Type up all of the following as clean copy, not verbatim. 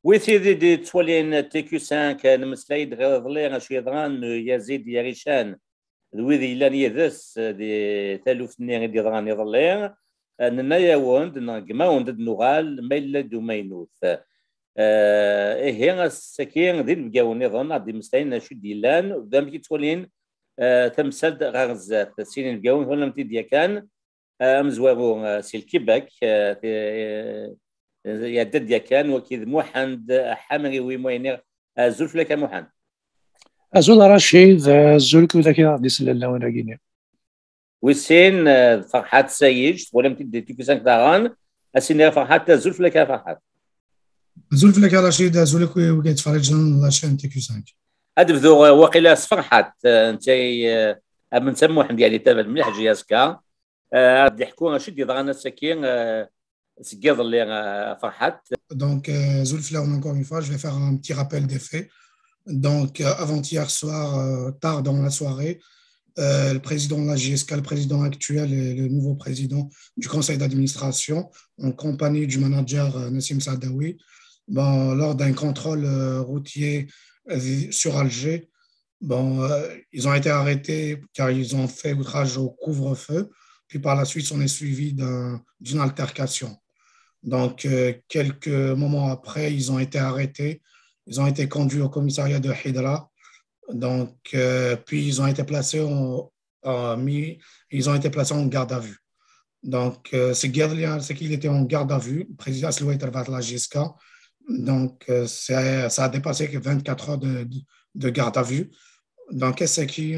ويثيدي دي تولين تيكو 5 نمسلايد غير ظليغ شيضران يزيد يريشان الويذي لان يذس دي ثالوث نيغ دي ظران يظليغ ننايا وند نقما وند نغال ميلد ومينوث هي السكين ذي البقاون يظن دي مستعين شو ديلان ودام كي تولين تمسد غرزات سين البقاون ولا متي كان مزوارو سي الكيباك يدد يكان وكيد موحند حمري ويموينير زولف لك موحند أزول رشيد زولك وذاك غادي سلالا وانا كيني وسين فرحات سيج ولم تدي تيكو 5 داران اسين فرحات زولف لك فرحات زولف لك رشيد زولك وكيتفرج لا شين تيكو 5 هذا بذو وقيلا فرحات انت من سمو حمد يعني تابع مليح جياسكا يحكوا شد يضغط السكين سكيض اللي فرحات. Donc Zulfler, encore une fois, je vais faire un petit rappel des faits. Donc avant-hier soir, tard dans la soirée, le président de la JSK, le président actuel et le nouveau président du conseil d'administration, en compagnie du manager Nassim Saadawi, lors d'un contrôle routier sur Alger, ils ont été arrêtés car ils ont fait outrage au couvre-feu. Puis par la suite, on est suivi d'une altercation. Donc, quelques moments après, ils ont été arrêtés. Ils ont été conduits au commissariat de Hidra. Donc, puis ils ont été placés en garde à vue. Donc, c'est qu'il était en garde à vue. Le président Slouet la JSK. Donc, ça a dépassé que 24 heures de garde à vue. Donc, qu'est-ce qui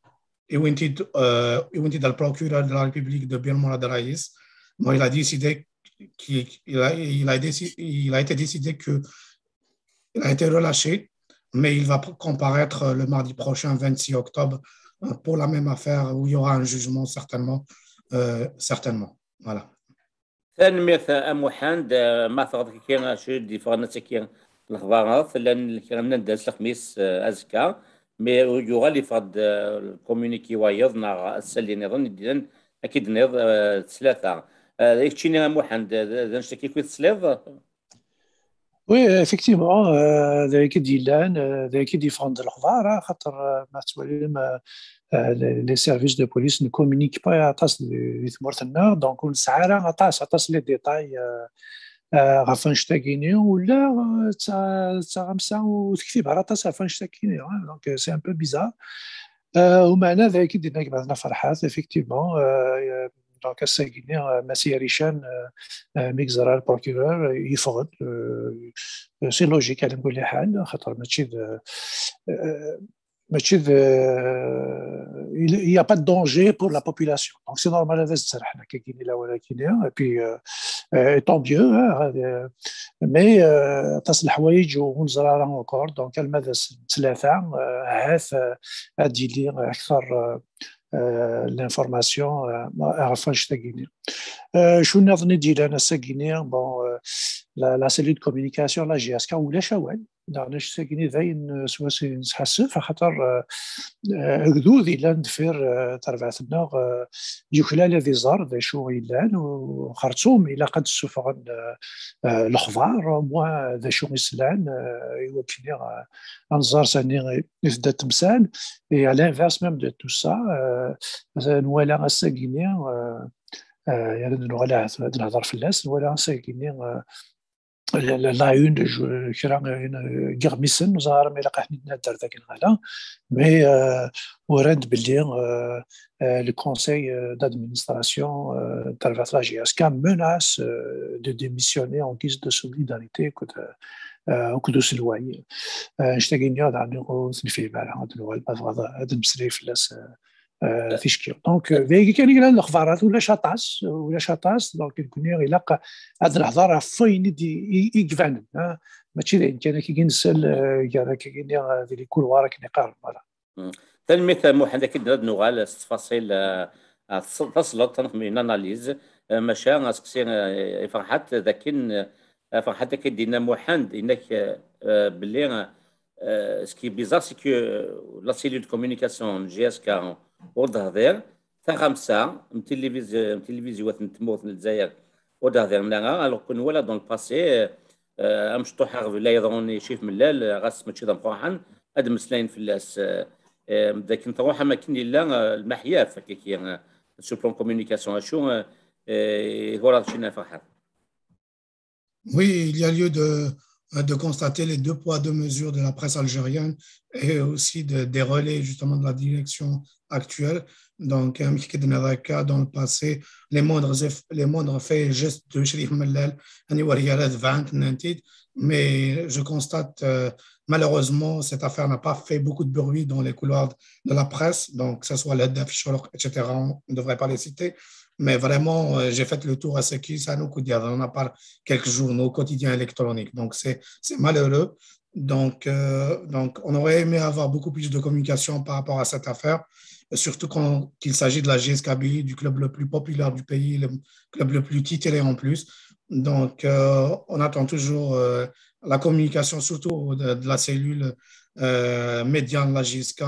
le procureur de la République de Birmanie de Raïs, il a décidé il a été décidé qu'il a été relâché, mais il va comparaître le mardi prochain, 26 octobre, pour la même affaire où il y aura un jugement certainement. Voilà. ثاني موحند ما ثغط كي شدي فرنسا الأخبارات لأن كنا ندرس الخميس أزكى مي يغالي فقد الكوميونيكي ويضنا السلي نظن ديدن أكيد نظ ثلاثة يكتشيني موحند نشتكي كويت سليف. وي افكتيفمون ذاك ديلان ذاك ديفوند الاخبار خاطر ما تولي لي سيرفيس دو بوليس نو كومونيك با عطاس ثمورتنا دونك نسعى عطاس لي ديتاي غافان شتاكيني ولا تا غمسه وتكتب على عطاس غافان شتاكيني دونك سي ان بو بيزار ومعنا ذاك دينا بعضنا فرحات افكتيفمون دونك الساكيني ماسي ريشان ميكزرا البروكيرور يفقد سي لوجيك على كل حال خاطر ماشي il y a pas de danger pour la population donc c'est normal هذا السرح حنا كاينين لا ولا كاينين et puis tant mieux مي تصل الحوايج ونزرارا اونكور دونك الماذا ثلاثه عاف هادي لي اكثر l'information عرفان شتاكيني شو نظني ديال انا ساكيني لا سيلول دو كومونيكاسيون لا جي اس كا ولا شوال دارناش ساكيني ذاين سواسي نتحسف خاطر غدو ذي لان دفير تربعتنا يوكلال ذي زار ذي شو غيلان وخرطوم الى قد السفغن الاخبار موا ذا شو يسلان يوكلني انزار ساني يفدا تمثال et à l'inverse même de tout ça نوالا ساكيني يعني نوالا نهضر في الناس نوالا ساكيني لا يون كرا غيرميسن زهر ما لقى حنا دار ذاك الغلا مي ورد باللي لو كونساي دادمينستراسيون تاع لا جي اس كان menace de démissionner en guise de solidarité وكدو سلواي اشتاقيني هذا عنده في بالها هذا المسري في الناس تشكيل دونك ذيك كان يقرا الاخبارات ولا شاطاس دونك كني غيلاق هاد الهضره فين يقفان ماشي كان كي نسال كان كي ذي الكولوار كي قارب فوالا ثاني مثال محمد كي درد نغال تفاصيل تصلت من اناليز ماشا نسكسي فرحات ذاكن فرحات كي دينا محمد انك باللي سكي بيزار سي كو لا سيلول دو كومونيكاسيون جي اس كا ودهذير تا خمسة تلفزيون تموت الجزائر ودهذير منها الوغ كون ولا دون الباسي امشطوح غف لا يضروني شيف ملال غاس ماشي ضمقوحا هاد مسلاين في اللاس ذاك نروح ما كاين الا المحياف كي سو بلون كومونيكاسيون شو هو راه شي فرحان. Oui, il y a lieu de constater les deux poids, deux mesures de la presse algérienne et aussi des relais justement de la direction actuelle. Donc, dans le passé, les moindres faits et gestes de Sherif Mellal, mais je constate malheureusement, cette affaire n'a pas fait beaucoup de bruit dans les couloirs de la presse, donc que ce soit l'aide d'afficheurs, etc., on ne devrait pas les citer. Mais vraiment, j'ai fait le tour à ce qui ça nous coûte. On a pas quelques journaux quotidiens électroniques. Donc, c'est malheureux. Donc, on aurait aimé avoir beaucoup plus de communication par rapport à cette affaire, surtout quand il s'agit de la JS Kabylie, du club le plus populaire du pays, le club le plus titré en plus. Donc, on attend toujours la communication, surtout de la cellule médiane de la JSK,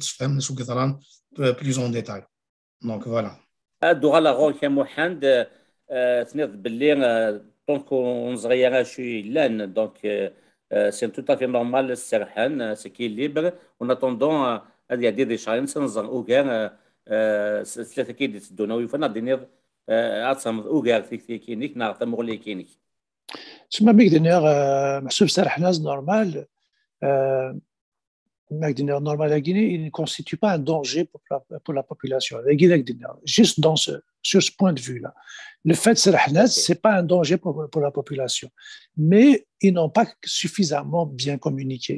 plus en détail. Donc, voilà. دوغا لا غور كان محمد تنيض باللي دونك ونصغيرا شوي لان دونك سي تو تافي نورمال السرحان سي كي ليبر اون اتوندون هذه هذه دي شهرين سنزر اوغان ثلاثه كي تدونا ويفنا دينير اتصم اوغار كينيك نعرف مغلي كينيك تسمى ميك محسوب سرح ناس نورمال Normal à Guinée, il ne constitue pas un danger pour la population. Juste sur ce point de vue-là. Le fait de se ce n'est pas un danger pour la population. Mais ils n'ont pas suffisamment bien communiqué.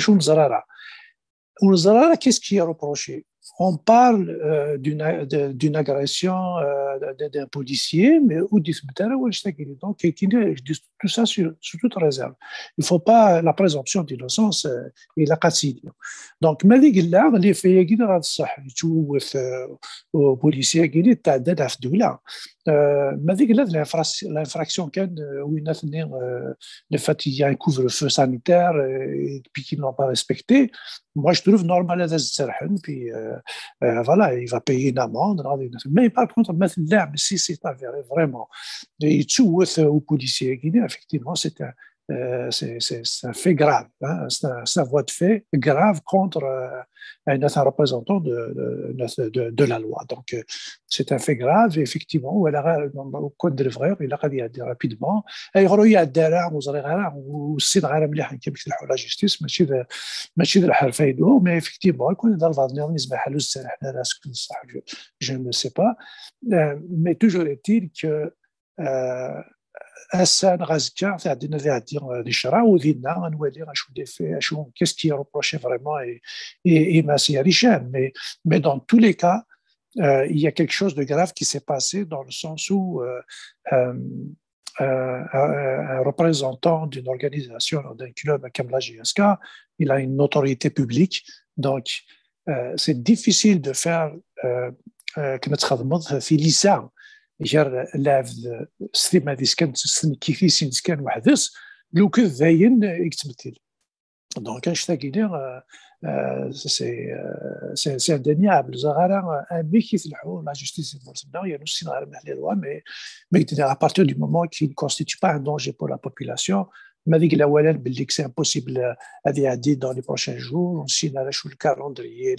Qu'est-ce qui est reproché? On parle d'une agression d'un policier, mais donc tout ça sur toute réserve. Il ne faut pas la présomption d'innocence et la casside. Donc, les faits qui sont policiers qui تعدد في الدولة l'infraction où le fait qu'il y a un couvre-feu sanitaire et puis qu'ils n'ont pas respecté, moi je trouve normal puis voilà, il va payer une amende. Mais par contre, si c'est avéré vraiment, aux policiers guinéens, effectivement, c'est un fait grave. Hein, c'est un voie de fait grave contre un représentant de la loi. Donc, c'est un fait grave, et effectivement, au code de l'œuvre, il a dit rapidement. Il y a des la justice, mais effectivement, je ne sais pas. Mais toujours est-il que Hassan Razkia a dire des chara ou d'ina on dire qu'est-ce qui est reproché vraiment et Massi Richard, mais dans tous les cas il y a quelque chose de grave qui s'est passé dans le sens où un représentant d'une organisation, d'un club comme la JSK, il a une autorité publique, donc c'est difficile de faire في جار لاعب السليم هذه كانت كيفيسين كان وحدس لو كان ذاين يتمثل دونك اشتاقيني سي اندينيابل زغارا مي كيفلحوا لا جوستيس المرسله يا نسين غير محلي لوا مي à partir du moment qui ne constitue pas un danger pour la population. ما ذيك الاولا باللي سي امبوسيبل هذه يعدي dans les prochains jours ونسينا على شو الكالندري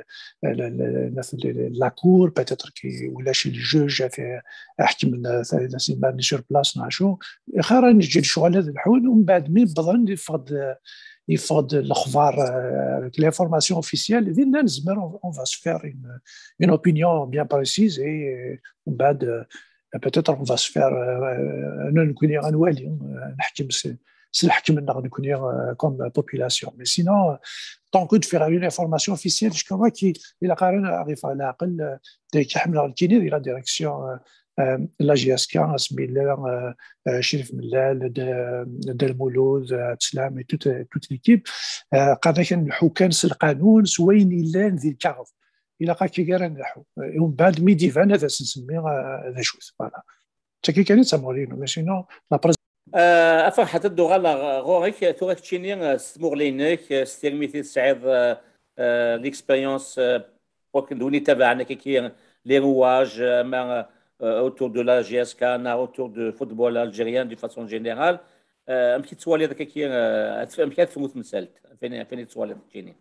لا كور بيتيتر كي ولا شي الجوج احكم لنا سيما سور بلاص نعشو خير نجي الشغل هذا الحول ومن بعد من بظن يفقد الاخبار l'information officielle ديالنا نزمر on va se faire une opinion bien précise et ومن بعد peut-être on va se faire نكون غنوالي نحكم سنحكم نكون comme population. Mais sinon tant que de faire une information officielle je crois qu'il a قارن عارف على العقل كيحمل الكيني ديال لا ديريكسيون لا جي اس كي اسمي الله شريف ملال دال مولود تسلام توت ليكيب قادر كنلحو كنس القانون سوين الا ذي الكغض الى قا كي كان نلحو ومن بعد ميدي فان هذا نسمي هذا شوز فوالا حتى كي كان تمورينو مي سينو لا افا حتى الدوغا غوريك ثورك تشيني سمورلينك ستيرميتي سعيد ليكسبيريونس وكن دوني تبعنا كي les rouages autour de la GSK, autour du football algérien de façon générale. امشي تسوالي هذاك كي امشي تفوت مسالت فين تسوالي تجيني.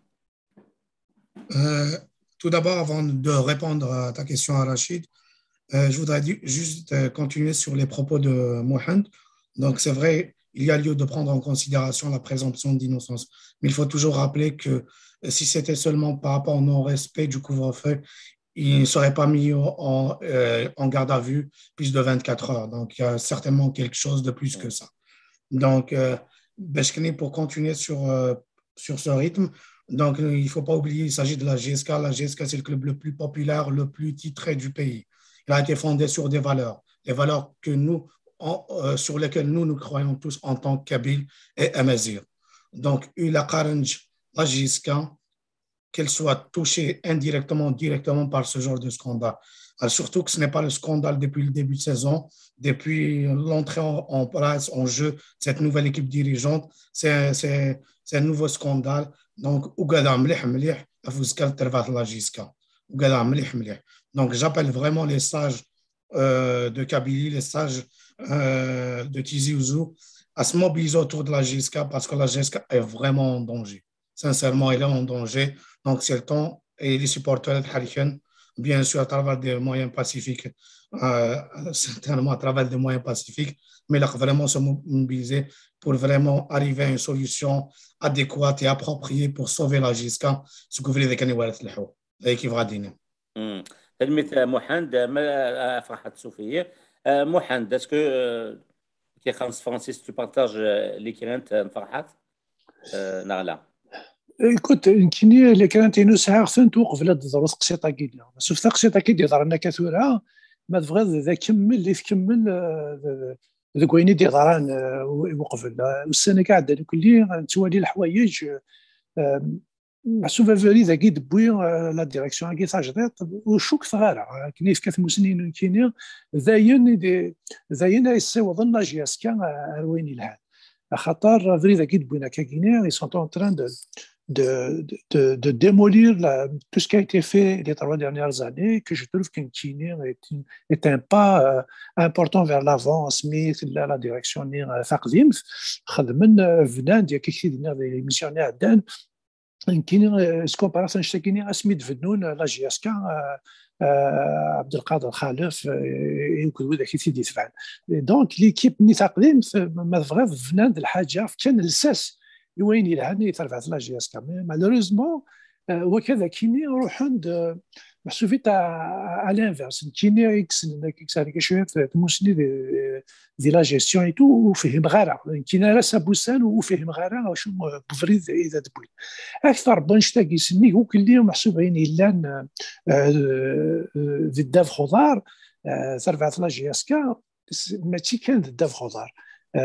Tout d'abord, avant de répondre à ta question, à Rachid, je voudrais juste continuer sur les propos de Mohand. Donc, c'est vrai, il y a lieu de prendre en considération la présomption d'innocence. Mais il faut toujours rappeler que si c'était seulement par rapport au non-respect du couvre-feu, il ne serait pas mis en garde à vue plus de 24 heures. Donc, il y a certainement quelque chose de plus que ça. Donc, pour continuer sur ce rythme, donc, il ne faut pas oublier, il s'agit de la GSK. La GSK, c'est le club le plus populaire, le plus titré du pays. Il a été fondé sur des valeurs que sur lesquelles nous croyons tous en tant que Kabyles et Amazigh. Donc, la Karanj, la GSK, qu'elle soit touchée indirectement ou directement par ce genre de scandale. Alors, surtout que ce n'est pas le scandale depuis le début de saison, depuis l'entrée en place, en jeu de cette nouvelle équipe dirigeante, c'est un nouveau scandale. Donc, donc, j'appelle vraiment les sages de Kabylie, les sages de Tizi Ouzou à se mobiliser autour de la GSK parce que la GSK est vraiment en danger. Sincèrement, elle est en danger. Donc, c'est le temps et les supporters de Hariken, bien sûr, à travers des moyens pacifiques, certainement à travers des moyens pacifiques, mais là, vraiment se mobiliser pour vraiment arriver à une solution adéquate et appropriée pour sauver la GSK. Ce que vous voulez dire, l'équipe radine. كلمة محمد ما فرحت سوفية محمد اسكو كي خمس فرانسيس تو بارتاج اللي كانت فرحات نغلا. Écoute, كيني اللي كانت ساعه خصنا توقف لهاد الدروس قصيطه كيدير شوف قصيطه كيدير ضرنا كثوره ما تبغى اذا كمل اللي تكمل ذاك وين يدير ضران يوقف والسنه قاعده كلي توالي الحوايج محسوبه فيري ذاك يدبوي لا ديريكسيون كي تاجديط وشوك صغيره كنيف كثمسنين كيني زاين يسوى ظن جياسكا وين الهاد خاطر فري ذاك يدبوينا كاكيني ils sont en train de démolir tout ce qui a été fait les 3 dernières années, que je trouve qu'un Kini est un pas important vers l'avant. Smith, la direction de Thaqdim, خدمنا فنان ديال كيكثير ديال الميسيونير دان كاين سكومباراسيون شتاكيني سميت فنون لا جي اس كا عبد القادر خالف يمكن هذا كيفي يتفعل دونك ليكيب ني تقديم ما بغى فنان الحاجه كان الساس وين يلهاني ترفع لا جي اس كا مالوريزمون وكذا كيني نروح عند محسوبي تاع الانفيرس كيني اكس هذيك شويه تموسني دي لا جيستيون اي تو وفهم غاره كاين راس بوسان وفهم غاره واش بفريد اذا دبوي اكثر بنشتا كيسمي هو كلي محسوبين الا في الداف خضار ترفعت لا جي اس كا ماشي كان الداف خضار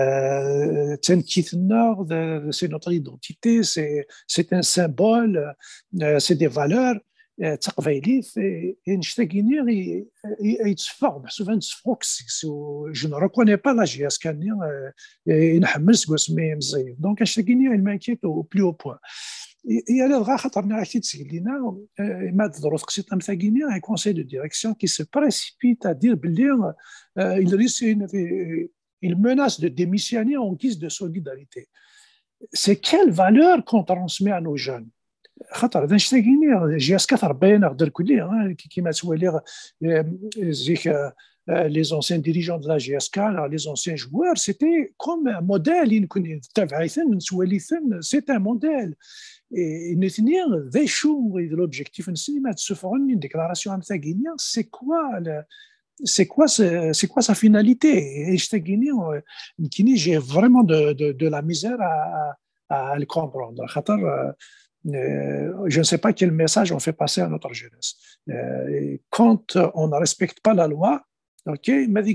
تنكيتنا سي نوتر ايدونتيتي سي ان سيمبول سي دي فالور تقبايليت نشتاقيني يتصفق محسوبا نتصفقوكس جو نو ريكوني با لا جي اس كاني نحمل سمي مزيف دونك نشتاقيني المانكيت او بلو بوان يا لا غا خاطرنا عرفتي تسالينا ما ظروف قصيطه مثاقيني un conseil de direction qui se précipite à dire باللي il risque il menace de démissionner en guise de solidarité. C'est quelle valeur qu'on transmet à nos jeunes? خاطر اذا نشتاقيني جي اس كثر بين نقدر كلي كيما تولي زيك les anciens dirigeants de la GSK, les anciens joueurs, c'était comme un modèle. C'est un modèle. Et l'objectif, une déclaration c'est quoi sa finalité? Et j'ai vraiment de la misère à le comprendre. Je ne sais pas quel message on fait passer à notre jeunesse. Quand on ne respecte pas la loi, ok,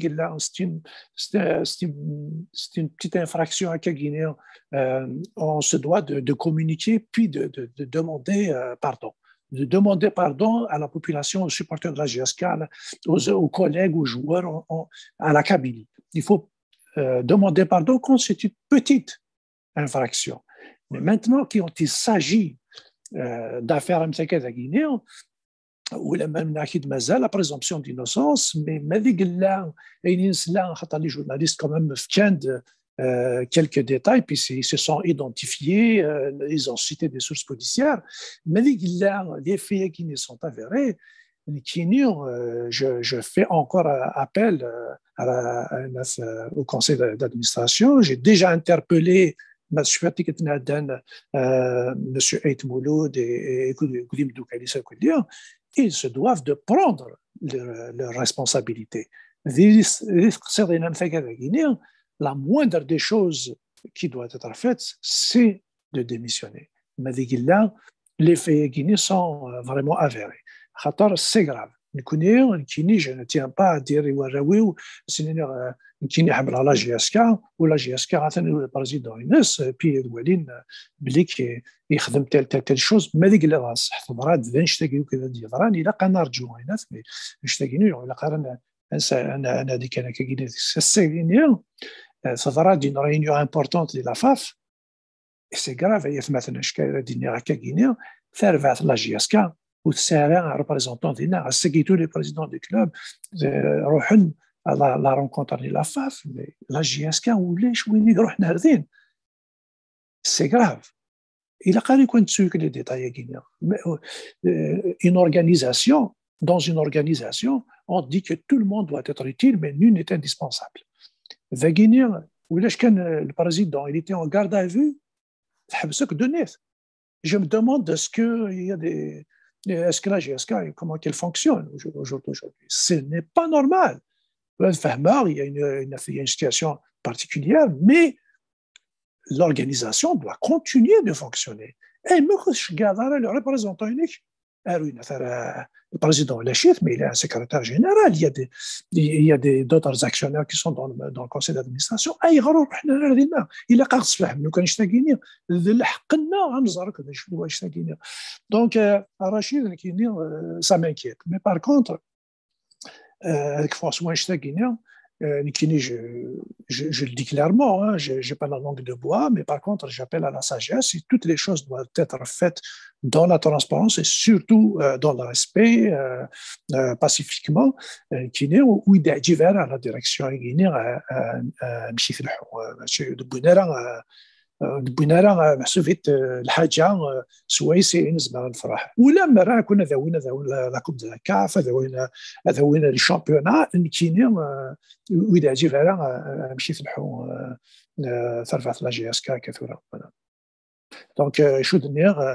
c'est une petite infraction à Guinée. On se doit de communiquer puis de demander pardon. De demander pardon à la population, aux supporters de la GSK, aux collègues, aux joueurs, à la Kabylie. Il faut demander pardon quand c'est une petite infraction. Mais maintenant, quand il s'agit d'affaires à Guinée, ou même la présomption d'innocence, mais les journalistes quand même quelques détails, puis ils se sont identifiés, ils ont cité des sources policières, mais les faits qui sont avérés, je fais encore appel au conseil d'administration. J'ai déjà interpellé M. Aït Mouloud et Goulim Doukalissa Koulia. Ils se doivent de prendre leurs responsabilités. La moindre des choses qui doit être faite, c'est de démissionner. Mais les faits guinéens sont vraiment avérés. C'est grave. Je ne tiens pas à dire la GSK ou la GSK le président Inès puis Edouardine بلي يخدم تل chose ما ديك اللي راس حضرات ذن شتاقيو كذا ديال الى كان نرجو Inès mais شتاقينو ولا قرن انا ديك انا كاين السيغينيا صدرات دين ريونيون امبورطونت ديال لا فاف سي غراف هي مثلا شكايه ديال هكا كينيا ثارفات لا GSK وتسارع ريبريزونتون ديالنا سكيتو لي بريزيدون دي كلوب روحن لا رونكونتر ديال لا فاف لا GSK ولاش وين يروح نهردين سي غراف il a quand même que les détails guinéens. Une organisation, dans une organisation, on dit que tout le monde doit être utile, mais nul n'est indispensable. Le Guinéen, le président, il était en garde à vue, je me demande est-ce que la GSK, comment qu'elle fonctionne aujourd'hui. Ce n'est pas normal. Il y a une situation particulière, mais l'organisation doit continuer de fonctionner. Et le représentant unique, le président Lachif, mais il est un secrétaire général, il y a d'autres actionnaires qui sont dans le conseil d'administration. Il a قاص فهم لو كان شتاقيني حقنا غنزرك هذا شنو واش شتاقيني. Donc Rachid ça m'inquiète. Mais par contre François شتاقيني je le dis clairement, hein, je n'ai pas la langue de bois, mais par contre, j'appelle à la sagesse et toutes les choses doivent être faites dans la transparence et surtout dans le respect, pacifiquement, où il y a la direction دبينا محسوفيت الحاجه سويسي نسبه الفرح ولا مره كنا ذوينا لا كوب دو كاف ذوينا لي شامبيونا كاينين واذا جي فعلا مشي فرحوا ثرفات لا GSK كثيره دونك شو دنيا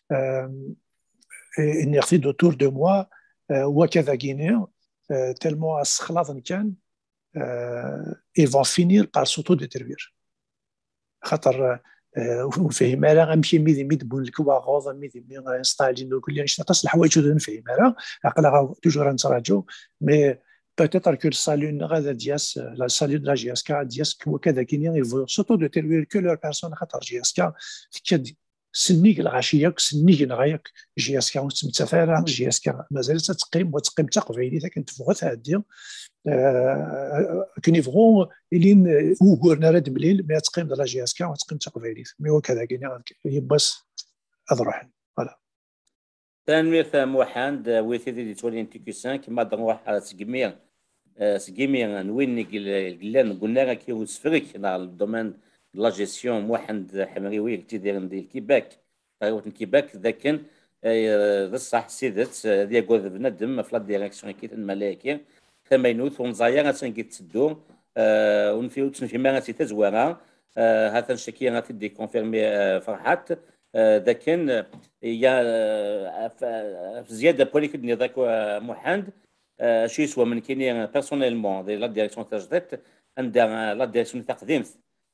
énergie autour de moi وكذا guinéen tellement اسخلاط كان ils vont finir par s'autodétruire خاطر وفهم راه غنمشي ميد بون الكواغوز ميد انستالين كل نشتا تصل الحوايج نفهم راه عقلها توجور نتراجعوا مي peut-être que le salut غادا دياس لا salut de la GSK دياس وكذا كاينين يفو سوتو دو تيرفير كو لور بيرسون خاطر GSK كدي سنيك العشيه سنيك نغايك GSK وتمتفارع GSK مازال تقيم وتقيم تقبيلي كنت فوت هادي كنيفغون الين وغورنا راد مليل ما تقيم لا GSK وتقيم تقبيلي مي وكذا كاين يبس اضروح فوالا تنمير موحد ويثي دي تولين تيكوسان كما دون واحد سكيمير نوين قلنا قلنا كي وسفرك dans le domaine de la gestion موحد حمريوي تيدير ديال كيباك طيوت كيباك ذاك بصح سيدت ديال بنادم في لا ديريكسيون كي الملاكي ثمينوت ونزايا غاتنكي تسدو ونفيو تنفيما غاتي تزوارا هذا الشكي غاتي دي كونفيرمي فرحات ذاك يا زياده بوليك ذاك محمد شي سوا من كاين بيرسونيلمون دي لا ديريكسيون تاجدت عندها لا ديريكسيون تقديم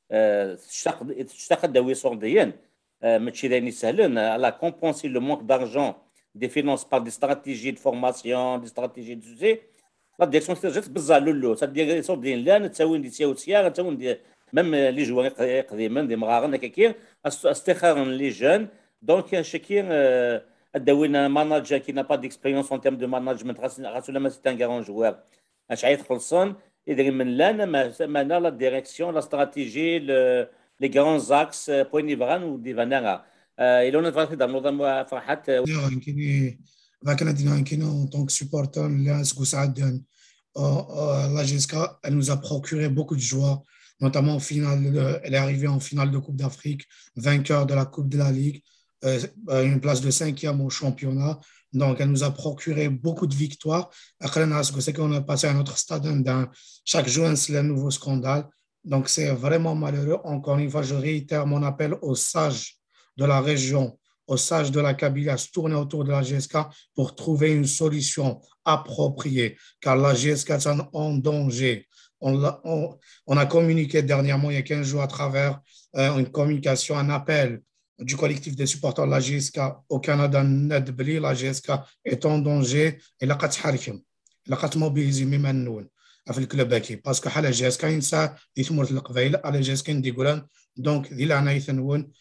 تشتاق داوي صورديا ماشي دايني سهلين لا كومبونسي لو مونك دارجون دي فينانس بار دي استراتيجي دو فورماسيون دي استراتيجي دو سوسي لا ديريكسيون تاجدت بزاف لولو تدير صوردين لا تساوين دي سياوتيا تساوين دي ميم لي جوار قديما دي مغارن هكاكي استخارن لي جون دونك شكير داوينا ماناجر كي نا با ديكسبيريونس اون تيرم دو ماناجمنت غاسو لما سيت ان كارون جوار اش عيط خلصون يدير من لانا ما لا ديريكسيون لا استراتيجي لي غران زاكس بويني فغان ودي فاناغا الون فاتي دا نظام فرحات كايني كان دينا كاين en tant que supporter là سكو سعد la GSK elle nous a procuré beaucoup de joie notamment elle est arrivée en finale de Coupe d'Afrique, vainqueur de la Coupe de la Ligue, une place de 5e au championnat. Donc, elle nous a procuré beaucoup de victoires. C'est qu'on a passé à notre stade. Chaque jour, c'est un nouveau scandale. Donc, c'est vraiment malheureux. Encore une fois, je réitère mon appel aux sages de la région, aux sages de la Kabylie à se tourner autour de la GSK pour trouver une solution appropriée, car la GSK est en danger. On a communiqué dernièrement, il y a 15 jours, à travers une communication, un appel du collectif des supporters de la GSK au Canada. La GSK est en danger et la قد mobiliser même في الكلوب هكي باسكو حاله جهاز كاين ساعه يتمر القبائل على جهاز كاين ديقولان دونك دي لعنا يثنون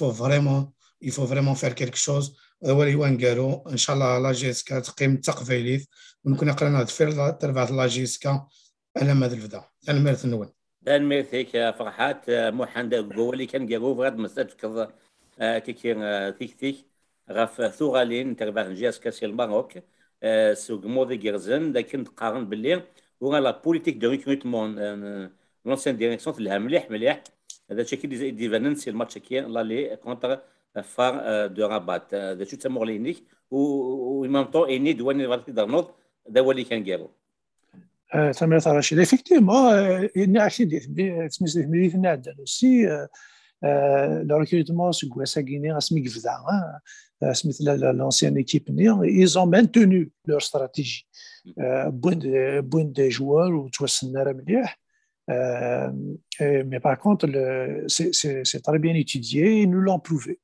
il faut vraiment faire quelque chose ولي وانقالوا ان شاء الله لا جهاز تقيم تقبيليت ونكون قرنا تفير تربعت لا جهاز على مدى الفدا انا مرثنون دان ميرثيك فرحات محمد قولي كان قالوا غاد مستفكر كيكين ثيك غاف ثوغالين تربع جهاز كاس الماروك سوق مودي جيرزن لكن تقارن باللي ولا بوليتيك دو ريكروتمون لونسين ديريكسيون تلها مليح هذا الشيء كي ديفاننسي الماتش كي لا لي كونتر فار دو رابات هذا شو تسمى لينيك و ميم طون اني دواني فالتي دارنوض هذا هو اللي كان قالوا ثمرة رشيد effectivement il تمثل مليثنا عندنا aussi le recrutement sur Guessa Guinée à Smith Vda Smith l'ancienne équipe ils ont maintenu leur stratégie bon des joueurs ou توسلنا مليح mais par contre c'est très bien étudié ils nous l'ont prouvé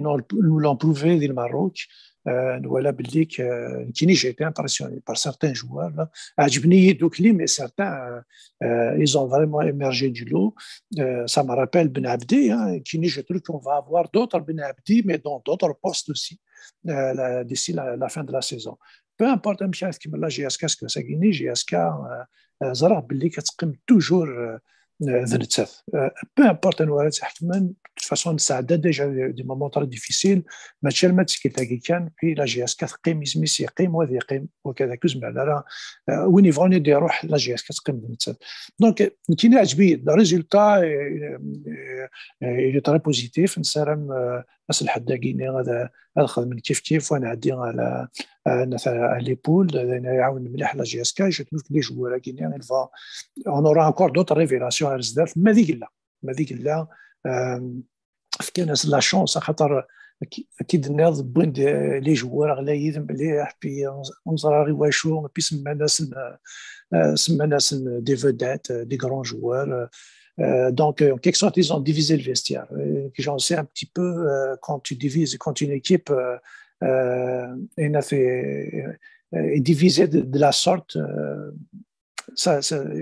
dans le Maroc voilà باللي كاينين j'ai été impressionné par certains joueurs عجبني دوك لي mais certains ils ont vraiment émergé du lot ça me rappelle Ben Abdi كاينين je trouve qu'on va avoir d'autres Ben Abdi mais dans d'autres postes aussi d'ici la fin de la saison peu importe مشات كيما لا جي اس كا ساكيني جي اس كا زرا باللي كتقيم توجور ذنتث peu importe الوالد حتما de toute façon نساعدها ديجا دي مومون تري ديفيسيل ماشي الماتش كي كان في لا جي اس كتقيم يزميس يقيم وهذا يقيم وكذا كوز معنا راه وين يفوني دي يروح لا جي اس كتقيم ذنتث دونك كاين عجبي الريزولتا تري بوزيتيف نسالم ناس الحدا كيني هذا خدم كيف وانا عندي على لي بول يعاون مليح لا جي اس كا جو تروف لي جوار كيني on aura encore d'autres révélations à بزاف ما ذيك لا كاين لا شونس خاطر اكيد الناس بوين لي جوار غلايين مليح بي نزراري واشو بي سما ناس دي فيدات دي غران جوار donc en quelque sorte ils ont divisé le vestiaire j'en sais un petit peu quand une équipe est divisée de la sorte ça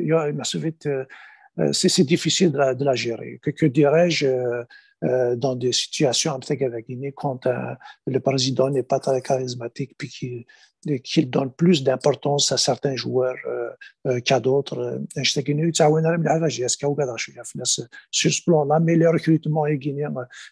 c'est difficile de la gérer. Que dirais-je dans des situations avec Guinée quand le président n'est pas très charismatique puis qu'il donne plus d'importance à certains joueurs qu'à d'autres. Sur ce plan-là, mais les recrutements guinéens,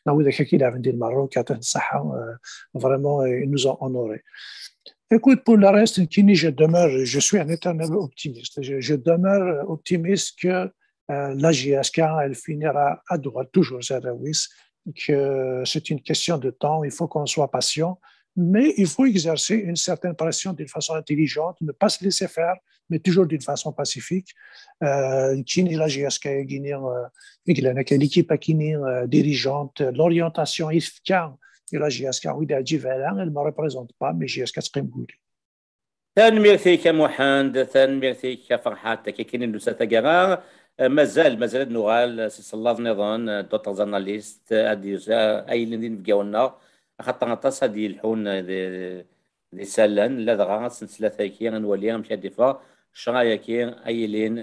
vraiment, ils nous ont honorés. Écoute, pour le reste, Kini, je suis un éternel optimiste. Je demeure optimiste que la GSK, elle finira à droite, toujours Zarawis, que c'est une question de temps, il faut qu'on soit patient, mais il faut exercer une certaine pression d'une façon intelligente, ne pas se laisser faire, mais toujours d'une façon pacifique. Kini, la GSK, l'équipe dirigeante, l'orientation efficace de la GSK, elle ne me représente pas, mais GSK تقيم قولي. تنمير فيك محمد تنمير فيك فرحات كاين نوسا قرار مازال نوغال صلاف نظن دوطر زاناليست اي اللي نبقاونا خاطر نطاس هادي الحون دي سالان لا دغا سلسله كي نوليها مشى ديفا شرايا كي اي لين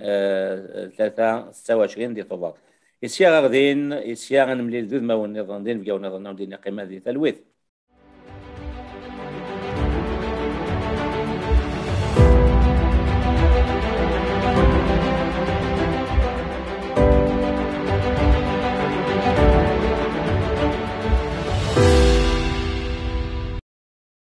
23 دي طوبار يسيا غاديين يسيا غنملي ذو ما ونظن دين نبقاو نظن دين قيمه دي ثلويث